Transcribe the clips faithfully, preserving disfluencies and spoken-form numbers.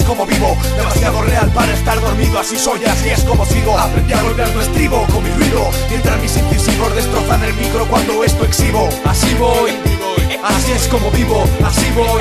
como vivo, demasiado real para estar dormido. Así soy, así es como sigo. Aprendí a golpear tu estribo con mi ruido, mientras mis incisivos destrozan el micro cuando esto exhibo. Así voy, así es como vivo, así voy,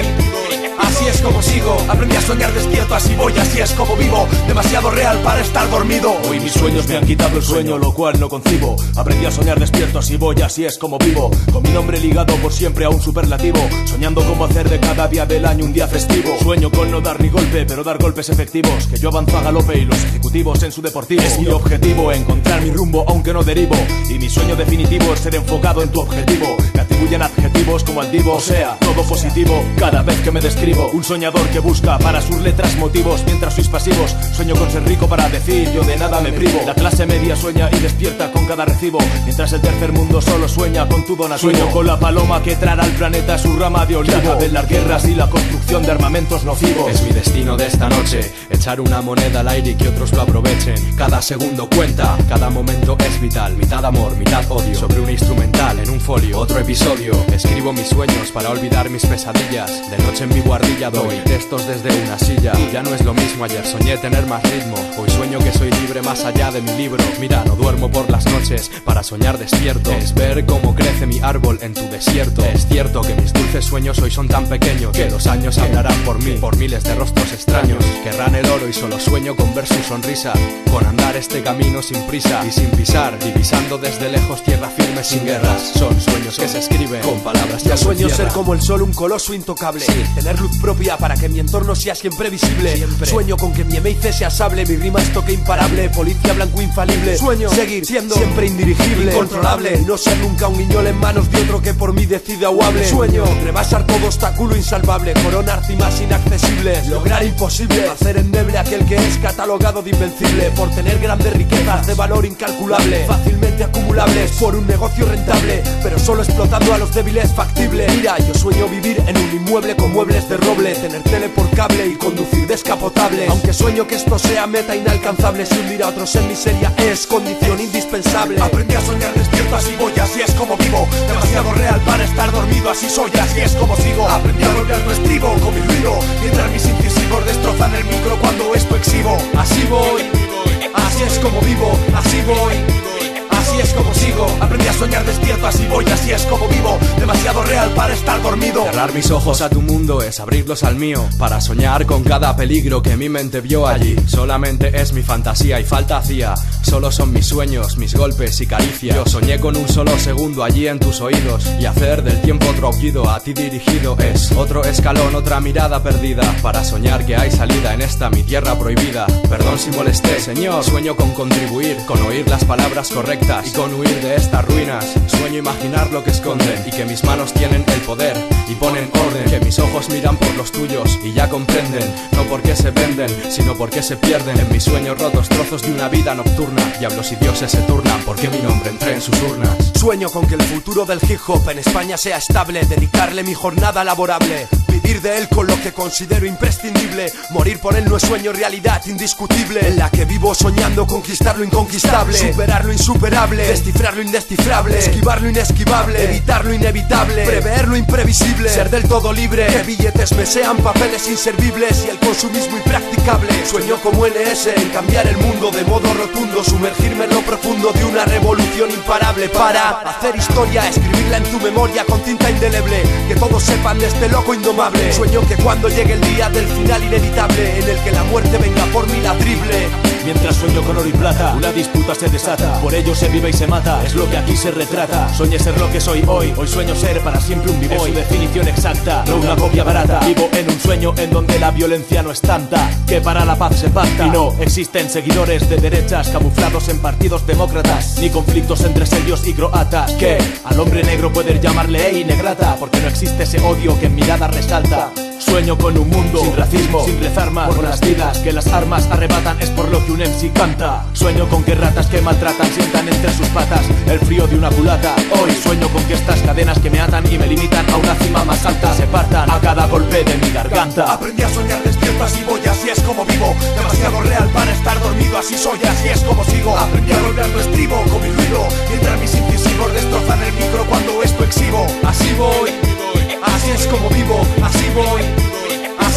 así es como sigo. Aprendí a soñar despierto, así voy, así es como vivo, demasiado real para estar dormido. Hoy mis sueños me han quitado el sueño, lo cual no concibo. Aprendí a soñar despierto, así voy, así es como vivo, con mi nombre ligado por siempre a un superlativo, soñando cómo hacer de cada día del año un día festivo. Sueño con no dar ni golpe, pero dar golpes efectivos, que yo avanzo a galope y los ejecutivos en su deportivo. Es mi objetivo encontrar mi rumbo aunque no derivo, y mi sueño definitivo es ser enfocado en tu objetivo. Me atribuyen adjetivos como altivo, o sea, todo positivo cada vez que me describo. Un soñador que busca para sus letras motivos, mientras sois pasivos. Sueño con ser rico para decir yo de nada me privo. La clase media sueña y despierta con cada recibo, mientras el tercer mundo solo sueña con tu donativo. Sueño con la paloma que traerá al planeta su rama de olivo, que acabe las guerras y la construcción de armamentos nocivos. Es mi destino de esta noche, echar una moneda al aire y que otros lo aprovechen. Cada segundo cuenta, cada momento es vital. Mitad amor, mitad odio, sobre un instrumental en un folio. Otro episodio, escribo mis sueños para olvidar mis pesadillas. De noche en mi guardilla doy textos desde una silla. Ya no es lo mismo, ayer soñé tener más ritmo, hoy sueño que soy libre más allá de mi libro. Mira, no duermo por las noches para soñar despierto, es ver cómo crece mi árbol en tu desierto. Es cierto que mis dulces sueños hoy son tan pequeños que los años hablarán por mí, por miles de rostros extraños. Querrán el oro y solo sueño con ver su sonrisa, con andar este camino sin prisa y sin pisar, divisando desde lejos tierra firme sin guerras. Son sueños que se escriben con palabras. Ya sueño ser como el sol, un coloso intocable, sí. Tener luz propia para que mi entorno sea siempre visible. Siempre. Sueño con que mi M I C sea sable, mi rima es toque imparable, policía blanco infalible. Sueño seguir siendo siempre indirigible, incontrolable, no ser nunca un guiñol en manos de otro que por mí decide o hable. Sueño rebasar todo obstáculo insalvable, coronar cimas inaccesibles, lograr imposible, hacer endeble aquel que es catalogado de invencible, por tener grandes riquezas de valor incalculable, fácilmente acumulables por un negocio rentable, pero solo explotando a los débiles factible. Mira, yo sueño vivir en un inmueble con muebles de roble, tener tele por cable y conducir descapotable. Aunque sueño que esto sea meta inalcanzable, si hundir a otros en miseria es condición indispensable. Aprendí a soñar despierto, así voy, así es como vivo, demasiado real para estar dormido. Así soy, así es como sigo. Aprendí a golpear tu estribo con mi ruido, mientras mis incisivos destrozan el micro cuando esto exhibo. Así voy, así es como vivo, así voy, así es como sigo. Aprendí a soñar despierto, así voy, así es como vivo, demasiado real para estar dormido. Cerrar mis ojos a tu mundo es abrirlos al mío, para soñar con cada peligro que mi mente vio allí. Solamente es mi fantasía y falta hacía, solo son mis sueños, mis golpes y caricias. Yo soñé con un solo segundo allí en tus oídos, y hacer del tiempo otro aullido a ti dirigido. Es otro escalón, otra mirada perdida, para soñar que hay salida en esta mi tierra prohibida. Perdón si molesté, señor, sueño con contribuir, con oír las palabras correctas y con huir de estas ruinas. Sueño imaginar lo que esconden y que mis manos tienen el poder y ponen orden, que mis ojos miran por los tuyos y ya comprenden, no porque se venden, sino porque se pierden en mis sueños rotos, trozos de una vida nocturna. Diablos y dioses se turnan porque mi nombre entré en sus urnas. Sueño con que el futuro del hip hop en España sea estable, dedicarle mi jornada laborable, vivir de él con lo que considero imprescindible, morir por él no es sueño, realidad indiscutible, en la que vivo soñando conquistar lo inconquistable, superar lo insuperable, descifrar lo indescifrable, esquivar lo inesquivable, evitar lo inevitable, prever lo imprevisible, ser del todo libre, que billetes me sean papeles inservibles y el consumismo impracticable. Sueño como N S en cambiar el mundo de modo rotundo, sumergirme en lo profundo de una revolución imparable para hacer historia, escribirla en tu memoria con tinta indeleble, que todos sepan de este loco indomable. Sueño que cuando llegue el día del final inevitable, en el que la muerte venga por mi ladrible. Mientras sueño con oro y plata, una disputa se desata, por ello se vive y se mata, es lo que aquí se retrata. Soñé ser lo que soy hoy, hoy sueño ser para siempre un vivo, en su definición exacta, no una copia barata. Vivo en un sueño en donde la violencia no es tanta, que para la paz se pacta, y no existen seguidores de derechas camuflados en partidos demócratas, ni conflictos entre serbios y croatas, que al hombre negro pueden llamarle ey negrata, porque no existe ese odio que en mirada resalta. Sueño con un mundo sin racismo, sin rezar más por las vidas que las armas arrebatan, es por lo que un M C canta. Sueño con que ratas que maltratan sientan entre sus patas el frío de una culata. Hoy sueño con que estas cadenas que me atan y me limitan a una cima más alta se partan a cada golpe de mi garganta. Aprendí a soñar despierto, así voy, así es como vivo, demasiado real para estar dormido. Así soy, así es como sigo. Aprendí a golpear tu estribo con mi ruido, mientras mis incisivos destrozan el micro cuando esto exhibo. Así voy, así es como vivo, así voy, así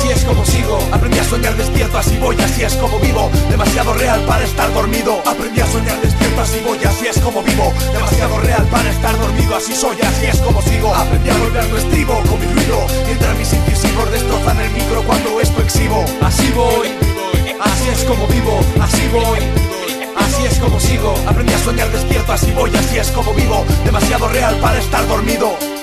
así es como sigo. Aprendí a soñar despierto, así voy, así es como vivo. Demasiado real para estar dormido. Aprendí a soñar despierto, así voy, así es como vivo. Demasiado real para estar dormido, así soy, así es como sigo. Aprendí a volver no estribo con mi ruido, mientras mis incisivos destrozan el micro cuando esto exhibo. Así voy, así es como vivo, así voy, así es como sigo. Aprendí a soñar despierto, así voy, así es como vivo. Demasiado real para estar dormido.